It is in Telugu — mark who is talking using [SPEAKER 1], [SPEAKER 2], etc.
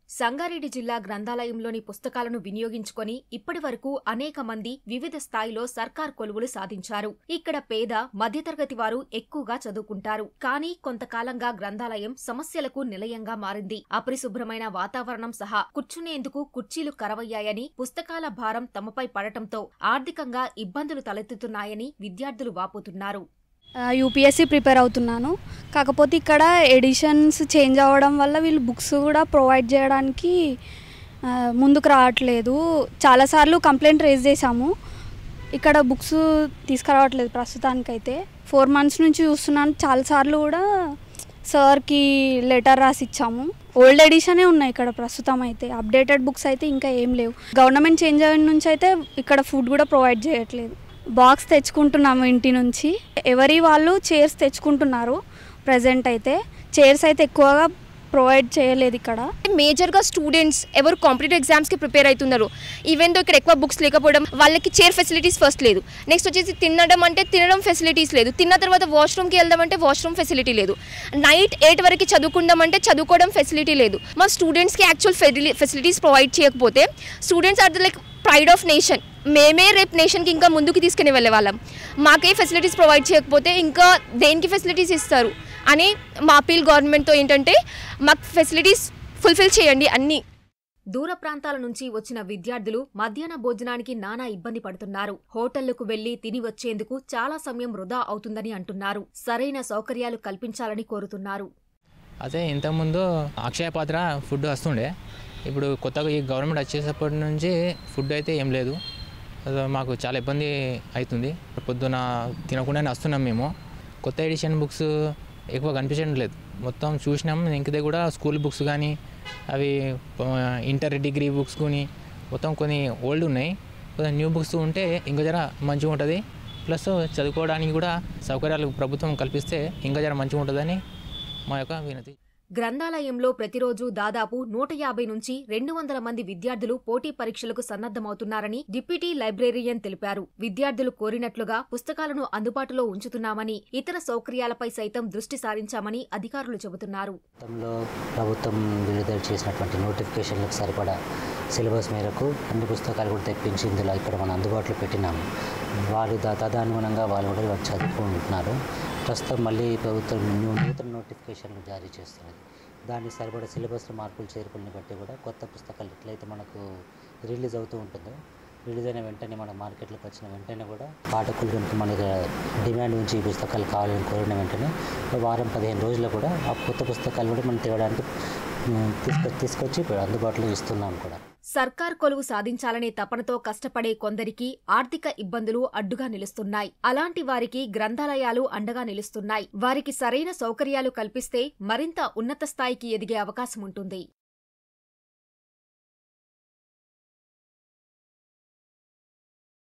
[SPEAKER 1] సంగారెడ్డి జిల్లా గ్రంథాలయంలోని పుస్తకాలను వినియోగించుకొని ఇప్పటివరకు అనేక మంది వివిధ స్థాయిలో సర్కార్ కొలువులు సాధించారు. ఇక్కడ పేద, మధ్యతరగతి వారు ఎక్కువగా చదువుకుంటారు. కానీ కొంతకాలంగా గ్రంథాలయం సమస్యలకు నిలయంగా మారింది. అపరిశుభ్రమైన వాతావరణం సహా కూర్చునేందుకు కుర్చీలు కరవయ్యాయని, పుస్తకాల భారం తమపై పడటంతో ఆర్థికంగా ఇబ్బందులు తలెత్తుతున్నాయని విద్యార్థులు వాపోతున్నారు.
[SPEAKER 2] యూపీఎస్సీ ప్రిపేర్ అవుతున్నాను. కాకపోతే ఇక్కడ ఎడిషన్స్ చేంజ్ అవ్వడం వల్ల వీళ్ళు బుక్స్ కూడా ప్రొవైడ్ చేయడానికి ముందుకు రావట్లేదు. చాలాసార్లు కంప్లైంట్ రేజ్ చేశాము. ఇక్కడ బుక్స్ తీసుకురావట్లేదు ప్రస్తుతానికైతే. 4 months నుంచి చూస్తున్నాను. చాలాసార్లు కూడా సార్కి లెటర్ రాసి ఇచ్చాము. ఓల్డ్ ఎడిషనే ఉన్నాయి ఇక్కడ ప్రస్తుతం అయితే. అప్డేటెడ్ బుక్స్ అయితే ఇంకా ఏం లేవు. గవర్నమెంట్ చేంజ్ అయిన నుంచి అయితే ఇక్కడ ఫుడ్ కూడా ప్రొవైడ్ చేయట్లేదు. బాక్స్ తెచ్చుకుంటున్నాము ఇంటి నుంచి. ఎవరి వాళ్ళు చైర్స్ తెచ్చుకుంటున్నారు. ప్రజెంట్ అయితే చైర్స్ అయితే ఎక్కువగా ప్రొవైడ్ చేయలేదు ఇక్కడ.
[SPEAKER 3] మేజర్గా స్టూడెంట్స్ ఎవరు కాంపిటేటివ్ ఎగ్జామ్స్కి ప్రిపేర్ అవుతున్నారు. ఈవెన్ దో ఇక్కడ ఎక్కువ బుక్స్ లేకపోవడం, వాళ్ళకి చైర్ ఫెసిలిటీస్ ఫస్ట్ లేదు. నెక్స్ట్ వచ్చేసి తినడం ఫెసిలిటీస్ లేదు. తిన్న తర్వాత వాష్రూమ్కి వెళ్దామంటే వాష్రూమ్ ఫెసిలిటీ లేదు. నైట్ 8 వరకు చదువుకుందామంటే చదువుకోవడం ఫెసిలిటీ లేదు. మా స్టూడెంట్స్కి యాక్చువల్ ఫెసిలిటీస్ ప్రొవైడ్ చేయకపోతే students are the like pride of nation. మేమే రేపు నేషన్కి ఇంకా ముందుకు తీసుకుని వెళ్ళే వాళ్ళం. మాకే ఫెసిలిటీస్ ప్రొవైడ్ చేయకపోతే ఇంకా దేనికి ఫెసిలిటీస్ ఇస్తారు అని మా అపీల్ గవర్నమెంట్తో ఏంటంటే మాకు ఫెసిలిటీస్ ఫుల్ఫిల్ చేయండి అన్నీ.
[SPEAKER 1] దూర ప్రాంతాల నుంచి వచ్చిన విద్యార్థులు మధ్యాహ్న భోజనానికి నానా ఇబ్బంది పడుతున్నారు. హోటళ్లకు వెళ్లి తిని వచ్చేందుకు చాలా సమయం వృధా అవుతుందని అంటున్నారు. సరైన సౌకర్యాలు కల్పించాలని కోరుతున్నారు.
[SPEAKER 4] అదే ఇంతకుముందు అక్షయ పాత్ర ఫుడ్ వస్తుండే. ఇప్పుడు కొత్తగా ఈ గవర్నమెంట్ వచ్చేటప్పటి నుంచి ఫుడ్ అయితే ఏం లేదు. మాకు చాలా ఇబ్బంది అవుతుంది. పొద్దున తినకుండానే వస్తున్నాం మేము. కొత్త ఎడిషన్ బుక్స్ ఎక్కువ కనిపించడం లేదు. మొత్తం చూసినాం. ఇంకదే కూడా స్కూల్ బుక్స్ కానీ, అవి ఇంటర్ డిగ్రీ బుక్స్ కానీ మొత్తం కొన్ని ఓల్డ్ ఉన్నాయి. కొంచెం న్యూ బుక్స్ ఉంటే ఇంకా జర మంచిగా ఉంటుంది. ప్లస్ చదువుకోవడానికి కూడా సౌకర్యాలు ప్రభుత్వం కల్పిస్తే ఇంకా జర మంచిగా ఉంటుందని మా యొక్క వినతి.
[SPEAKER 1] గ్రంథాలయంలో ప్రతిరోజు దాదాపు 150 నుంచి 200 మంది విద్యార్థులు పోటీ పరీక్షలకు సన్నద్దమవుతున్నారని డిప్యూటీ లైబ్రేరియన్ తెలిపారు. విద్యార్థులు కోరినట్లుగా పుస్తకాలను అందుబాటులో ఉంచుతున్నామని, ఇతర సౌకర్యాలపై సైతం దృష్టి సారించామని అధికారులు చెబుతున్నారు.
[SPEAKER 5] ప్రభుత్వం విడుదల చేసినటువంటి నోటిఫికేషన్లకు సరిపడా సిలబస్ మేరకు అన్ని పుస్తకాలు కూడా తెప్పించి ఇందులో ఇక్కడ మనం అందుబాటులో పెట్టినాము. వారి తదనుగుణంగా వాళ్ళు కూడా చదువుకుంటున్నారు. ప్రస్తుతం మళ్ళీ ప్రభుత్వం నూతన నోటిఫికేషన్లు జారీ చేస్తున్నది. దానికి సరిపడా సిలబస్లో మార్పులు చేర్పుల్ని బట్టి కూడా కొత్త పుస్తకాలు ఎట్లయితే మనకు రిలీజ్ అవుతూ ఉంటుందో, రిలీజ్ అయిన వెంటనే మన మార్కెట్లోకి వచ్చిన వెంటనే కూడా పాఠకులు కనుక మనకి డిమాండ్ నుంచి ఈ పుస్తకాలు కావాలని కోరిన వెంటనే వారం 15 రోజుల్లో కూడా ఆ కొత్త పుస్తకాలు కూడా మనం తేవడానికి తీసుకొచ్చి అందుబాటులో ఇస్తున్నాం కూడా.
[SPEAKER 1] సర్కార్ కొలువు సాధించాలనే తపనతో కష్టపడే కొందరికి ఆర్థిక ఇబ్బందులు అడ్డుగా నిలుస్తున్నాయి. అలాంటి వారికి గ్రంథాలయాలు అండగా నిలుస్తున్నాయి. వారికి సరైన సౌకర్యాలు కల్పిస్తే మరింత ఉన్నత స్థాయికి ఎదిగే అవకాశం ఉంటుంది.